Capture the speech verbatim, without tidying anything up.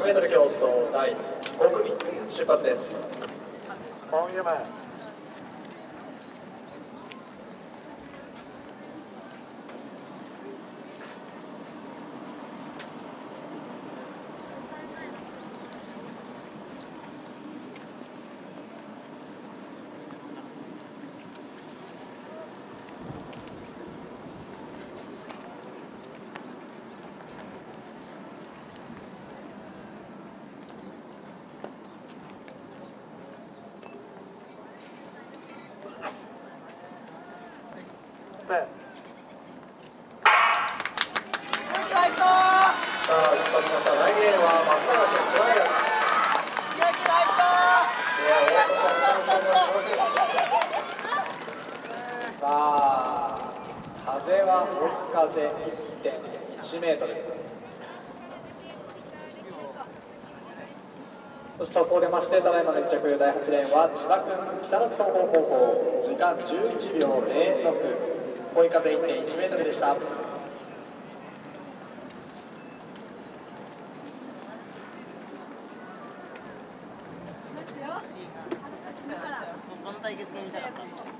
ひゃくメートル 競走だいご組出発です。 On your man. Fair. さあ出発しました。第二レーンは松永県千葉大学。いや大阪の三三のさあ風は追い風 いってんいちメートル。そこを出まして、ただいまのいっ着だいはちレーンは千葉君木更津総合高校、時間じゅういちびょうぜろろく、追い風 いってんいちメートルでした。 この対決が見たかった。